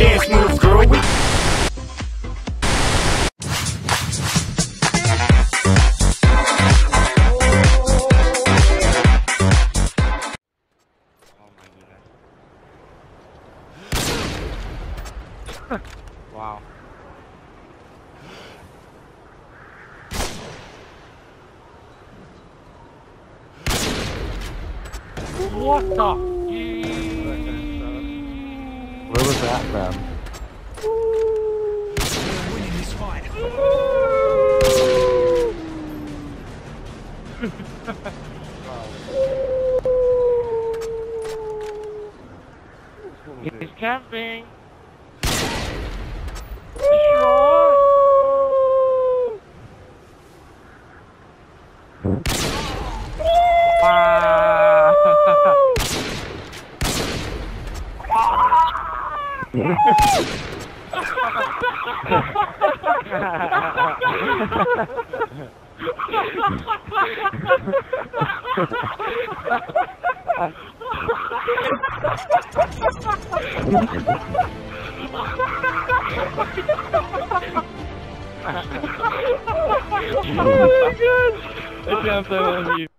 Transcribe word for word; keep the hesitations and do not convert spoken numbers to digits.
dance moves, girl. We Wow. What the? Where was that from? We're winning this fight. He's camping. Destroy. Wow. Oh my god! I can't play with you.